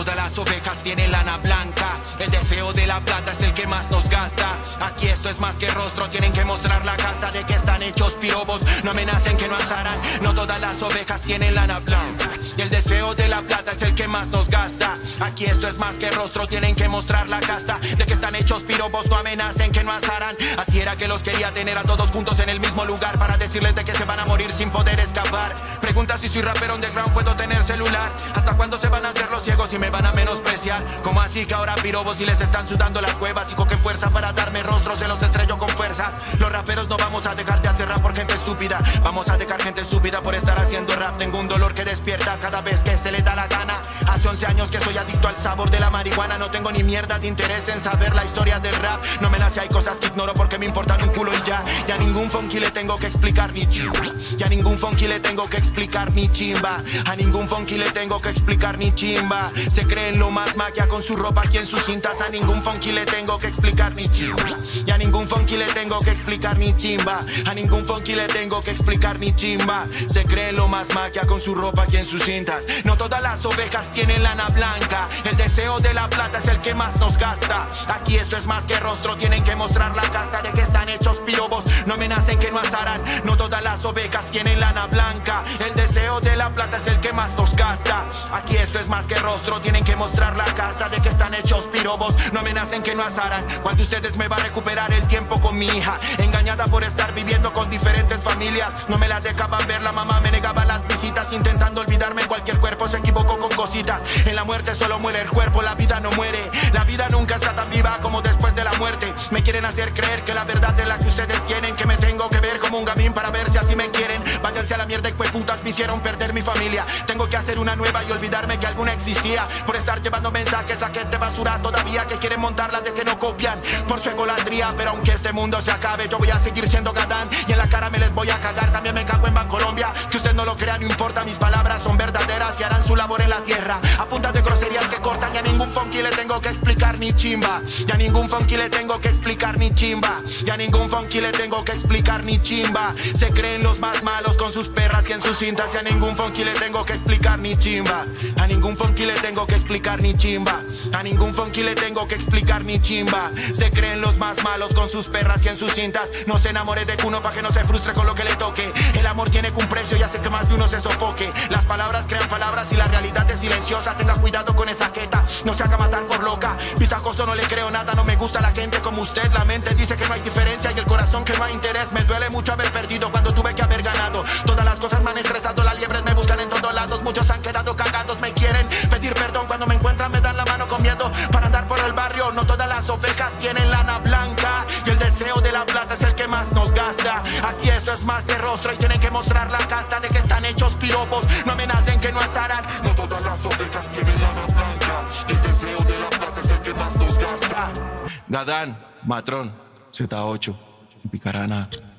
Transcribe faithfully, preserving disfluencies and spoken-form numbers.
todas las ovejas tienen lana blanca. El deseo de la plata es el que más nos gasta. Aquí esto es más que rostro, tienen que mostrar la casta de que están hechos pirobos. No amenacen que no asarán. No todas las ovejas tienen lana blanca. Y el deseo de la plata es el que más nos gasta. Aquí esto es más que rostro, tienen que mostrar la casta de que están hechos pirobos. No amenacen que no asarán. Así era que los quería tener a todos juntos en el mismo lugar, para decirles de que se van a morir sin poder escapar. Pregunta si soy rapero underground, puedo tener celular. ¿Hasta cuándo se van a hacer los ciegos y me van a menospreciar? ¿Cómo así que ahora pirobos y les están sudando las huevas? Y coquen fuerza para darme rostro, se los estrello con fuerzas. Los raperos no vamos a dejar de hacer rap por gente estúpida. Vamos a dejar gente estúpida por estar haciendo rap. Tengo un dolor que despierta cada vez que se le da la gana. Hace once años que soy adicto al sabor de la marihuana. No tengo ni mierda de interés en saber la historia del rap. No me nace, hay cosas que ignoro porque me importan un culo y ya. Ya ningún funky le tengo que explicar ni chimba. Ya ningún funky le tengo que explicar ni chimba. A ningún funky le tengo que explicar ni chimba. Se creen lo más maquia con su ropa aquí en sus cintas. A ningún funky le tengo que explicar ni chimba. Y a ningún funky le tengo que explicar ni chimba. A ningún funky le tengo que explicar ni chimba. Se creen lo más maquia con su ropa aquí en sus cintas. No todas las ovejas tienen lana blanca. El deseo de la plata es el que más nos gasta. Aquí esto es más que rostro, tienen que mostrar la casta de que están hechos pirobos. No amenacen que no asarán. No todas las ovejas tienen lana blanca. El deseo de la plata es el que más nos gasta. Aquí esto es más que rostro, tienen que mostrar la casa de que están hechos pirobos. No amenacen que no asarán. Cuando ustedes me va a recuperar el tiempo con mi hija, engañada por estar viviendo con diferentes familias. No me la dejaban ver, la mamá me negaba las visitas, intentando olvidarme. Cualquier cuerpo se equivocó con cositas. En la muerte solo muere el cuerpo, la vida no muere. La vida nunca está tan viva como después de la muerte. Me quieren hacer creer que la verdad es la que ustedes tienen, que me tengo que ver como un gamín para ver si así me quieren. Váyanse a la mierda, y putas me hicieron perder mi familia. Tengo que hacer una nueva y olvidarme que alguna existía. Por estar llevando mensajes a gente basura todavía, que quieren montarla de que no copian por su egolatría. Pero aunque este mundo se acabe, yo voy a seguir siendo Gadán. Y en la cara me les voy a cagar, también me cago en Bancolombia. Que usted no lo crea, no importa, mis palabras son verdaderas y harán su labor en la tierra. A punta de groserías que cortan, y a ningún funky le tengo que explicar ni chimba. Y a ningún funky le tengo que explicar ni chimba. Y a ningún funky le tengo que explicar ni chimba. Se creen los más malos con sus perras y en sus cintas. Y a ningún funky le tengo que explicar ni chimba. A ningún funky le tengo que explicar ni chimba. A ningún funky le tengo que explicar ni chimba. Se creen los más malos con sus perras y en sus cintas. No se enamore de Kuno pa' que no se frustre con lo que le toque. El amor tiene un precio y hace que más de uno se sofoque. Las palabras crean palabras y la realidad es silenciosa. Tenga cuidado con esa queta, no se haga matar por loca. Pisajoso, no le creo nada, no me gusta la gente como usted. La mente dice que no hay diferencia y el corazón que no hay interés. Me duele mucho haber perdido cuando tuve que haber ganado. Todas las cosas me han estresado, las liebres me buscan en todos lados. Muchos han quedado cagados, me quieren pedir perdón. Cuando me encuentran me dan la mano con miedo para andar por el barrio. No todas las ovejas tienen lana blanca. Y el deseo de la plata es el que más nos gasta. Aquí esto es más que rostro y tienen que mostrar la casta de que están hechos piropos. No amenacen que no asarán. No todas las ovejas tienen lana blanca. Y el deseo de la plata es el que más nos gasta. Gadán, Matrón, Z ocho, Picarana.